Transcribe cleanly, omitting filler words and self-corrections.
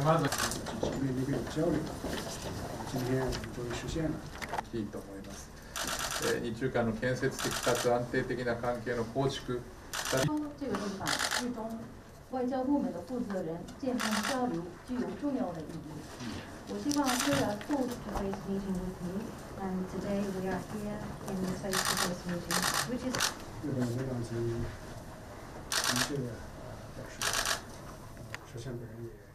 まず面できる交流，今天我们终于实现了。 いいと思います。日中間の建設的かつ安定的な関係の構築。 这个地方，日中外交部门的负责人健康交流具有重要的意义。我希望这个 face-to-face meeting with you, and today we are here in this face-to-face meeting, which is. 日本委员曾明确表示，首相本人也。